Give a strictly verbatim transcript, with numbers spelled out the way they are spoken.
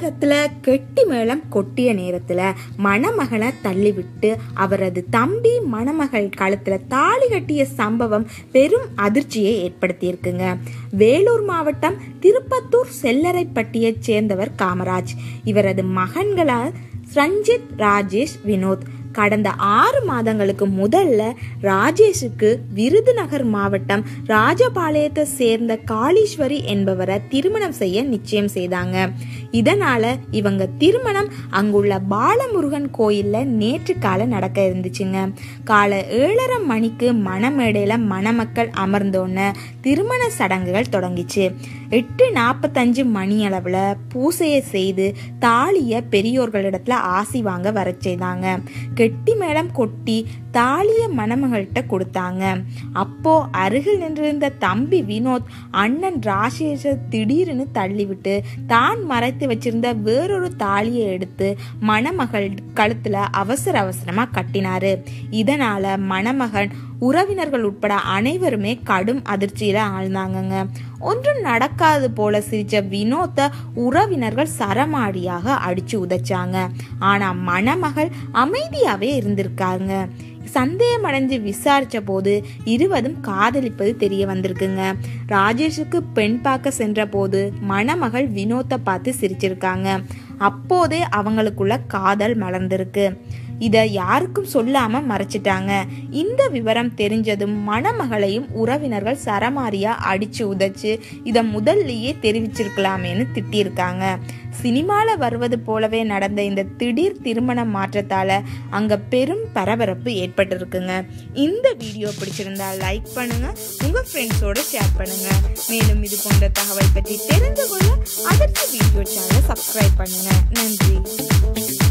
நாடகத்துல கெட்டி மேளம் கொட்டிய நேரத்துல மணமகனை தள்ளிவிட்டு அவரது தம்பி மணமகள் கழுத்துல தாலி கட்டிய சம்பவம் பெரும் அதிர்ச்சியை ஏற்படுத்தியிருக்குங்க. வேலூர் மாவட்டம் திருப்பத்தூர் செல்லரைப்பட்டியை சேர்ந்தவர் காமராஜ். இவரது மகன்களால் ரஞ்சித், ராஜேஷ், வினோத். கடந்த ஆறு மாதங்களுக்கு முதல்ல ராஜேஷுக்கு விருதுநகர் மாவட்டம் ராஜபாளையத்தை சேர்ந்த காளீஸ்வரி என்பவரை திருமணம் செய்ய நிச்சயம் செய்தாங்க. இதனால இவங்க திருமணம் அங்குள்ள பாலமுருகன் கோயில்ல நேற்று காலை நடக்க இருந்துச்சுங்க. காலை ஏழரை மணிக்கு மணமேடையில மணமக்கள் அமர்ந்தோன்னு திருமண சடங்குகள் தொடங்கிச்சு. எட்டு நாற்பத்தஞ்சு மணி அளவுல பூசையை செய்து தாலிய பெரியோர்களிடத்துல ஆசி வாங்க வர செய்தாங்க. கெட்டி மேளம் கொட்டி தாலிய மணமகள்கிட்ட கொடுத்தாங்க. அப்போ அருகில் நின்றிருந்த தம்பி வினோத் அண்ணன் ராஜேஷ திடீர்னு தள்ளிவிட்டு தான் மறைத்து வச்சிருந்த வேறொரு தாலியை எடுத்து மணமகள் கழுத்துல அவசர அவசரமா கட்டினாரு. இதனால மணமகன் உறவினர்கள் உட்பட அனைவருமே கடும் அதிர்ச்சியில ஆழ்ந்தாங்க. ஒன்றும் நடக்காது போல சிரிச்ச வினோத்தை உறவினர்கள் சரமாடியாக அடிச்சு உதைச்சாங்க. ஆனா மணமகள் அமைதியாவே இருந்திருக்காங்க. சந்தேகம் அடைஞ்சு விசாரிச்ச போது இருவரும் காதலிப்பது தெரிய வந்திருக்குங்க. ராஜேஷுக்கு பெண் பார்க்க சென்ற போது மணமகள் வினோத்தை பார்த்து சிரிச்சிருக்காங்க. அப்போதே அவங்களுக்குள்ள காதல் மலர்ந்திருக்கு. இத யாருக்கும் சொல்லாம மறைச்சிட்டாங்க. இந்த விவரம் தெரிஞ்சதும் மணமகளையும் உறவினர்கள் சரமாரியா அடிச்சு உதைச்சு இத முதல்லயே தெரிவிச்சிருக்கலாமேன்னு திட்டிருக்காங்க. சினிமால வருவது போலவே நடந்த இந்த திடீர் திருமண மாற்றத்தால அங்க பெரும் பரபரப்பு ஏற்பட்டு இருக்குங்க. இந்த வீடியோ பிடிச்சிருந்தா லைக் பண்ணுங்க, உங்க ஃப்ரெண்ட்ஸோட ஷேர் பண்ணுங்க. மேலும் இது போன்ற தகவல் பற்றி தெரிந்து கொள்ள அதற்கு வீடியோ சேனலை சப்ஸ்கிரைப் பண்ணுங்க. நன்றி.